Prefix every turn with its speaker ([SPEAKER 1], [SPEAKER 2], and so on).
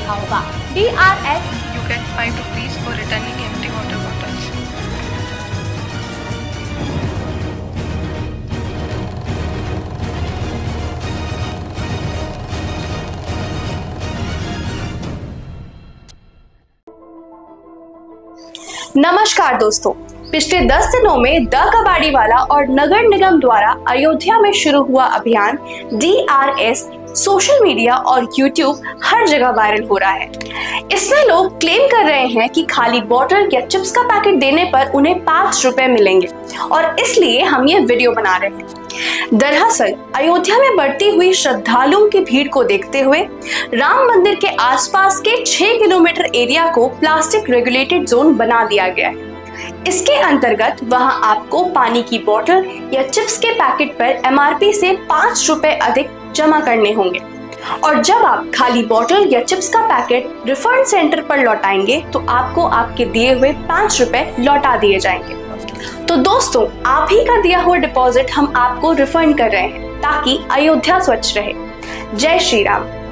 [SPEAKER 1] लिखा होगा DRS।
[SPEAKER 2] You get 5 rupees for returning empty water bottles.
[SPEAKER 3] नमस्कार दोस्तों, पिछले 10 दिनों में द कबाड़ीवाला और नगर निगम द्वारा अयोध्या में शुरू हुआ अभियान DRS सोशल मीडिया और यूट्यूब हर जगह वायरल हो रहा है। इसमें लोग क्लेम कर रहे हैं कि खाली बॉटल या चिप्स का पैकेट देने पर उन्हें 5 रुपए मिलेंगे और इसलिए हम ये वीडियो बना रहे हैं। दरअसल अयोध्या में बढ़ती हुई श्रद्धालुओं की भीड़ को देखते हुए राम मंदिर के आसपास के 6 किलोमीटर एरिया को प्लास्टिक रेगुलेटेड जोन बना दिया गया है। इसके अंतर्गत वहां आपको पानी की बोतल या चिप्स के पैकेट पर MRP से 5 रुपए अधिक जमा करने होंगे और जब आप खाली बोतल या चिप्स का पैकेट रिफंड सेंटर पर लौटाएंगे तो आपको आपके दिए हुए 5 रुपए लौटा दिए जाएंगे। तो दोस्तों, आप ही का दिया हुआ डिपॉजिट हम आपको रिफंड कर रहे हैं ताकि अयोध्या स्वच्छ रहे। जय श्री राम।